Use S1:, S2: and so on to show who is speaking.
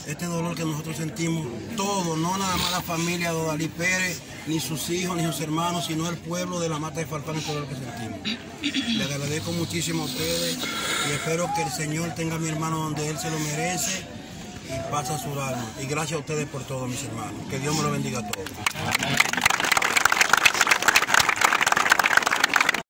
S1: este dolor que nosotros sentimos, todo, no nada más la familia de Odalí Pérez, ni sus hijos, ni sus hermanos, sino el pueblo de la Mata de Farfán, todo lo que sentimos. Le agradezco muchísimo a ustedes y espero que el Señor tenga a mi hermano donde él se lo merece y pasa su alma. Y gracias a ustedes por todo, mis hermanos. Que Dios me lo bendiga a todos.